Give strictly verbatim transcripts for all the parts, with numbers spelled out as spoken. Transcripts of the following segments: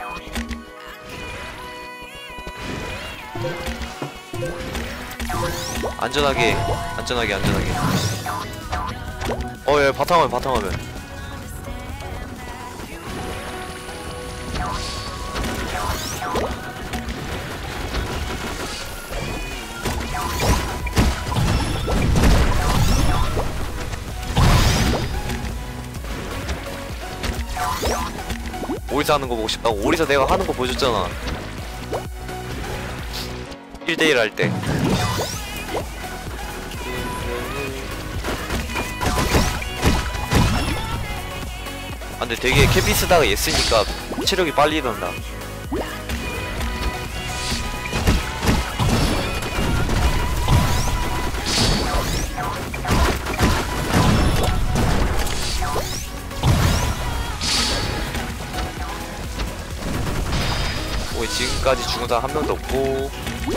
안전하게 안전하게 안전하게. 어예 바탕화면 바탕화면. 오리사 하는 거 보고 싶다고? 오리사 내가 하는 거 보여줬잖아. 일 대 일 할 때. 아 근데 되게 캐피 쓰다가 얘 쓰니까 체력이 빨리 일어난다. 지금까지 죽은 사람 한 명도 없고.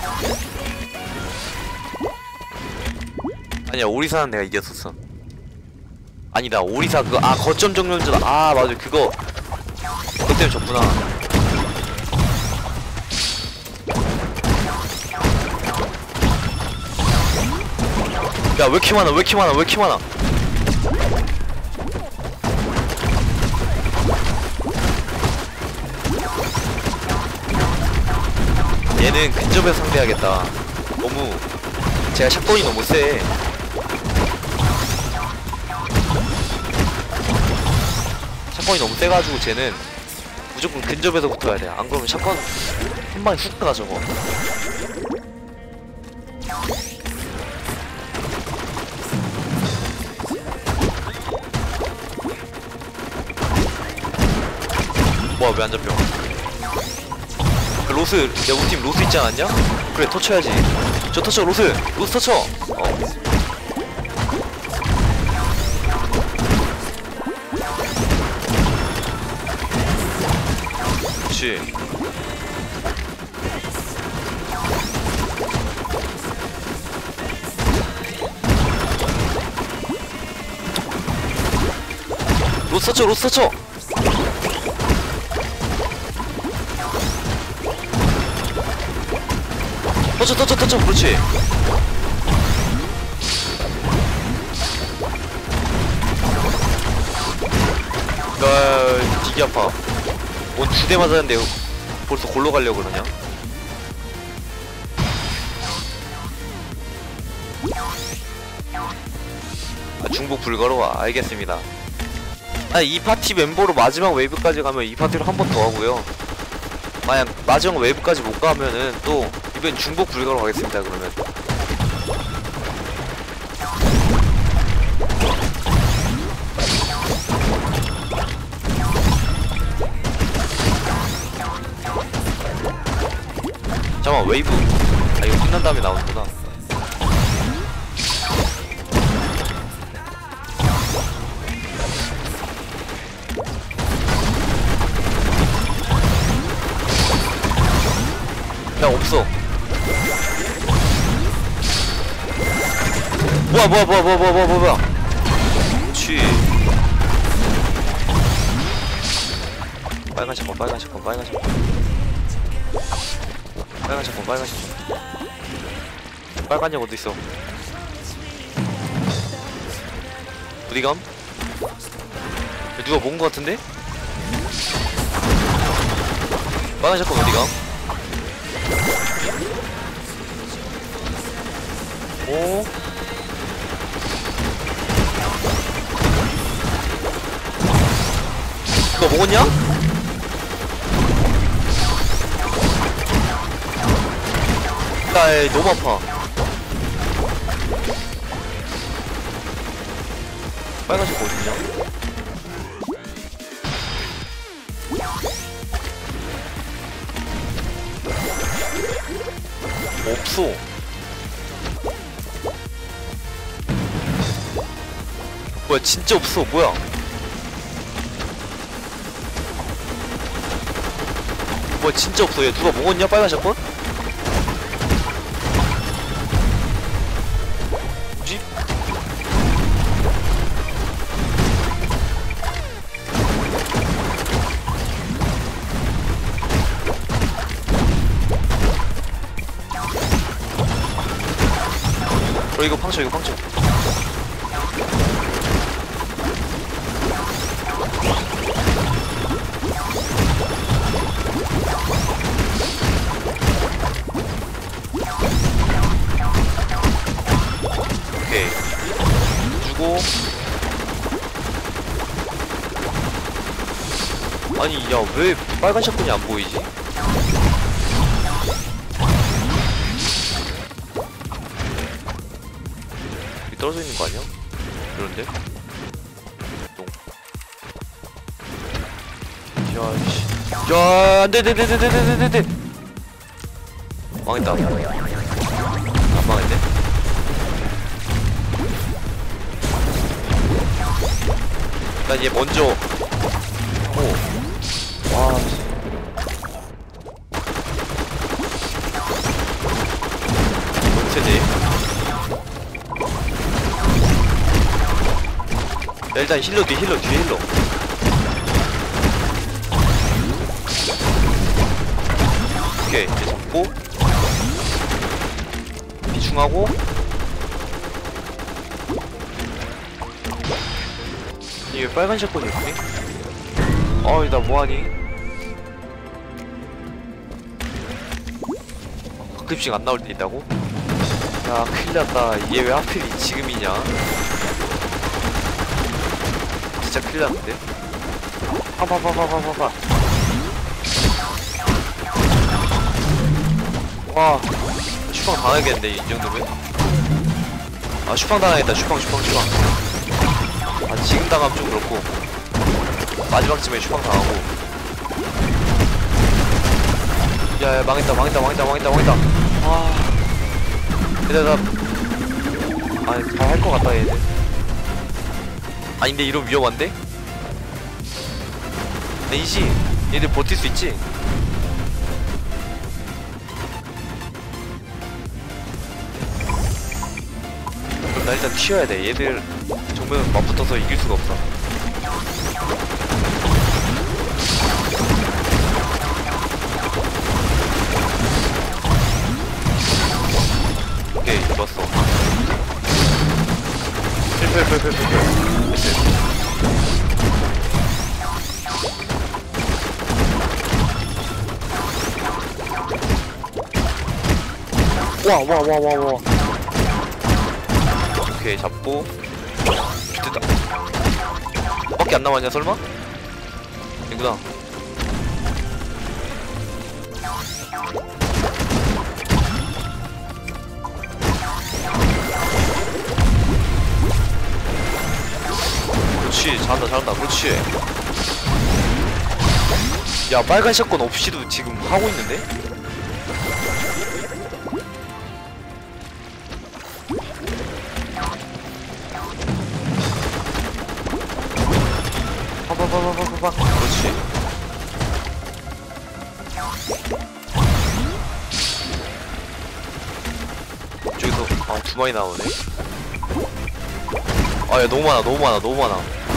아니야 오리사는 내가 이겼었어. 아니다 오리사 그거 아 거점 정렬전 아 맞아 그거 그것 때문에 졌구나. 야 왜 이렇게 많아 왜 이렇게 많아 왜 이렇게 많아. 얘는 근접에서 상대하겠다. 너무 제가 샷건이 너무 세. 샷건이 너무 세가지고 쟤는 무조건 근접에서 붙어야 돼. 안 그러면 샷건 한 방에 훅 가 저거. 뭐야 왜 안 잡혀? 그 로스, 야 우리 팀 로스 있지 않았냐? 그래 터쳐야지. 저 터쳐 로스! 로스 터쳐! 어. 그렇지. 로스 터쳐 로스 터쳐! 터쳐 터쳐 터쳐 그렇지. 야 되게 아파. 뭔 두 대 맞았는데 벌써 골로 가려고 그러냐? 아, 중복 불가로 알겠습니다. 아 이 파티 멤버로 마지막 웨이브까지 가면 이 파티로 한 번 더 하고요. 만약 마지막 웨이브까지 못 가면은 또 이번 중복 불가로 가겠습니다. 그러면 잠깐만 웨이브 아 이거 끝난 다음에 나오는구나. 야 없어. 뭐야 뭐야 뭐야 뭐야 뭐야 뭐야 뭐야. 그렇지. 빨간 샷건 빨간 샷건 빨간 샷건 빨간 샷건 빨간 샷건. 빨간 약 어딨어. 어디감? 누가 모은 거 같은데? 빨간 샷건 어디감? 오? 너 먹었냐? 야, 너무 아파. 빨간색 어딨냐? 없어. 뭐야 진짜 없어. 뭐야 뭐야 진짜 없어. 얘 누가 먹었냐 빨간 샷건? 뭐지? 어 이거 팡쳐 이거 팡쳐. 오케이 주고. 아니 야 왜 빨간 샷건이 안 보이지? 여기 떨어져 있는 거 아니야? 그런데? 똥. 야씨. 야 안돼 안돼 안돼 안돼 안돼 안돼. 망했다. 안 망했네. 난 얘 먼저. 오. 와. 뭔체지? 야, 일단 힐러 뒤 힐러 뒤에 힐러. 오케이 이제 잡고 비중하고. 이게 빨간 샷건이 없니? 어이 나 뭐하니? 가끔씩 안 나올 때 있다고? 야 큰일났다. 얘 왜 하필 지금이냐? 진짜 큰일났는데? 파파파파파파파. 와 슈팡 당하겠는데 이 정도면? 아 슈팡 당하겠다. 슈팡 슈팡 슈팡. 아 지금 당하면 좀 그렇고 마지막쯤에 슈팡 당하고. 야야 망했다 망했다 망했다 망했다 망했다. 아 얘들 나 아니 잘 할 것 같다 얘들. 아닌데 이러면 위험한데? 아니지 얘들 버틸 수 있지? 그럼 나 일단 튀어야 돼. 얘들 정면은 맞붙어서 이길 수가 없어. 오케이 좋았어. 펠펠펠펠펠펠. 와 와 와 와 와. 오케이 잡고. 됐다. 밖에 안 남았냐 설마? 이구나. 그렇지 잘한다 잘한다. 그렇지. 야 빨간 샷건 없이도 지금 하고 있는데? 파파파파파파. 그렇지. 저기서 아 두 마리 나오네. 아 야 너무 많아 너무 많아 너무 많아.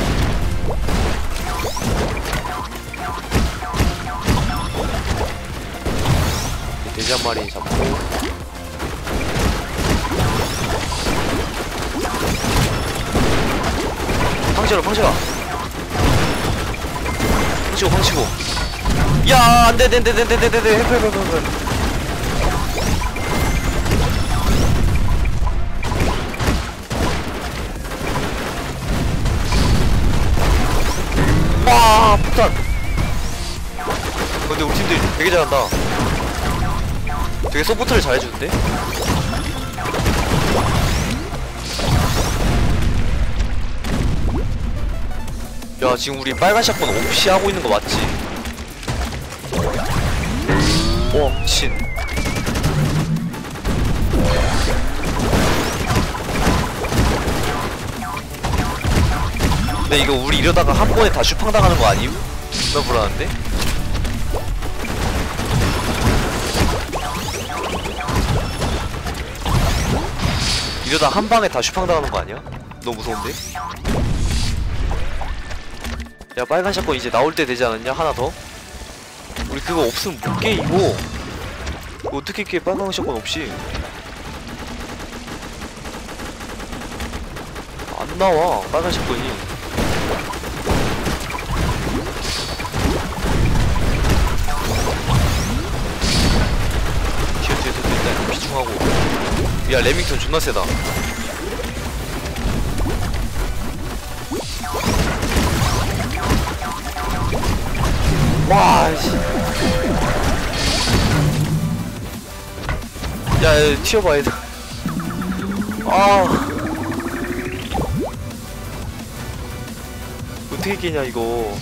돼지 한 마리 잡고. 팡치러 팡치러. 팡치고 팡치고. 야 안돼 안돼 안돼 안돼 안돼 안돼. 헬프 헬프 헬프. 와 폭탄. 근데 우리 팀들 되게 잘한다. 되게 서포트를 잘해주는데? 야 지금 우리 빨간 샷건 없이 하고 있는 거 맞지? 오 미친. 근데 이거 우리 이러다가 한 번에 다 슈팡 당하는 거 아님? 존나 불안한데? 이러다 한 방에 다 슈팡 당하는 거 아니야? 너무 무서운데? 야 빨간 샷건 이제 나올 때 되지 않았냐? 하나 더? 우리 그거 없으면 못 깨 이거. 이거 어떻게 깨 빨간 샷건 없이. 나와 빨간 샷건이. 뒤에 뒤에 뒤에 일단 비중하고. 야 레밍턴 존나 세다. 와 씨. 야, 야 튀어봐 얘들. 아 어떻게 깨냐 이거.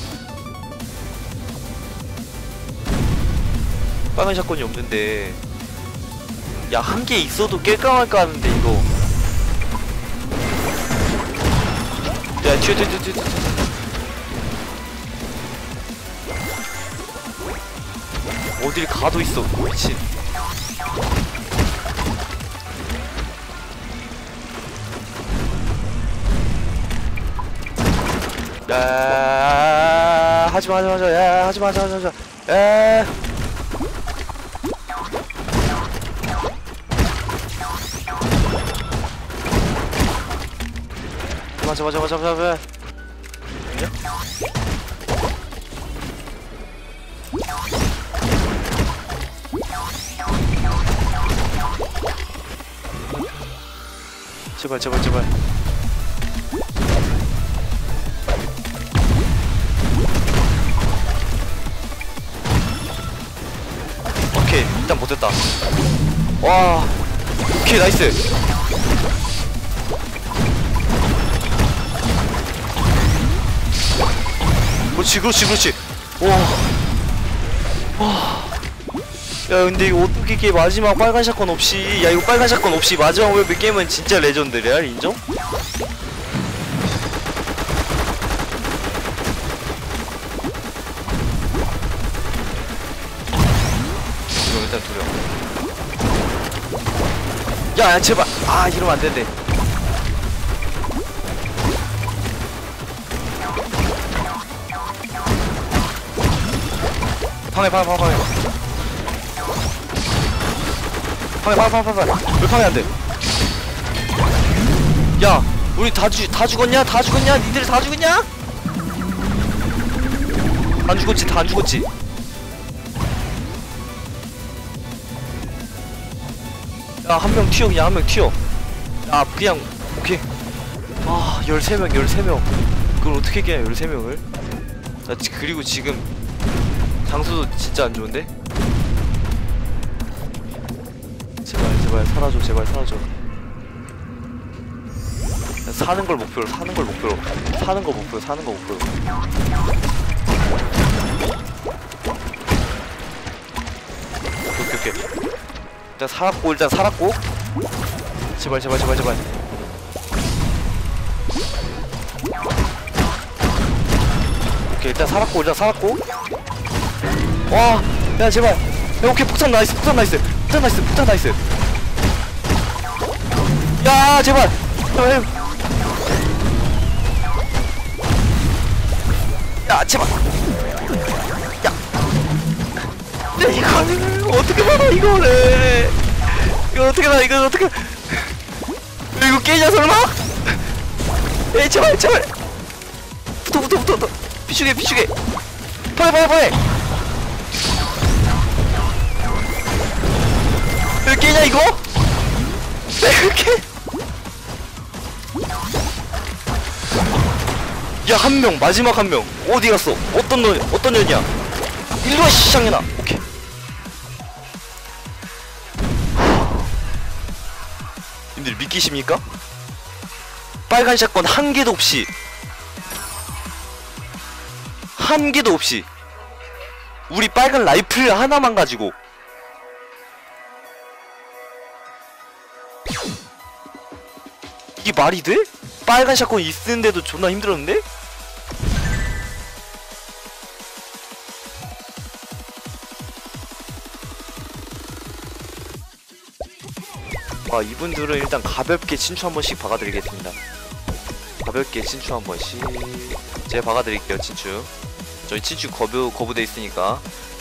빨간 샷건이 없는데. 야 한 개 있어도 깰까 말까 하는데 이거. 야 튀어 튀어 튀어 튀어 튀어. 어딜 가도 있어 미친. 야 하지마 하지마 하지마. 야 하지마 하지마 하지마. 야 맞아 맞아 맞아 맞아 맞아. 있냐? 제발 제발 제발. 오케이 일단 못했다. 와 오케이 나이스. 그렇지 그렇지 그렇지. 와. 와. 야 근데 이거 어떻게 이게 마지막 빨간 샷건 없이. 야 이거 빨간 샷건 없이 마지막 웹 게임은 진짜 레전드야. 인정? 이거 일단 두려. 야, 야 제발. 아 이러면 안 된대. 방해 방해 방해 방해 방해 방해 방해 방해. 왜 방해 안 돼? 야 우리 다 죽, 다 죽었냐? 다 죽었냐? 니들 다 죽었냐? 안 죽었지? 다 안 죽었지? 야 한 명 튀어. 그냥 한 명 튀어. 야 그냥 오케이. 아 열세 명 열세 명. 그걸 어떻게 깨냐 열세 명을. 나 지, 그리고 지금 장소도 진짜 안 좋은데? 제발 제발 사라져. 제발 사라져. 사는 걸 목표로 사는 걸 목표로 사는 거 목표로 사는 거 목표로. 오케이 오케이. 일단 살았고 일단 살았고. 제발 제발 제발 제발. 오케이 일단 살았고 일단 살았고. 와, 야 제발. 야 오케이 폭탄 나이스 폭탄 나이스 폭탄 나이스 폭탄 나이스. 야 제발. 야, 야. 야 제발. 야. 야 이거는 어떻게 받아 이거를. 이거 어떻게 나 이거 어떻게. 이거 깨냐 설마? 에이 제발 제발. 붙어 붙어 붙어 붙어. 비추게 비추게. 파해 파해 파해. 왜 깨냐 이거? 왜 그렇게? 야 한 명 마지막 한 명 어디 갔어? 어떤 년 어떤 년이야? 일로와 시장이나. 오케이. 님들 믿기십니까? 빨간 샷건 한 개도 없이 한 개도 없이 우리 빨간 라이플 하나만 가지고 이게 말이 돼? 빨간 샷건 있는데도 존나 힘들었는데? 아 이분들은 일단 가볍게 친추 한 번씩 박아드리겠습니다. 가볍게 친추 한 번씩 제가 박아드릴게요. 친추 저희 친추 거부, 거부돼 있으니까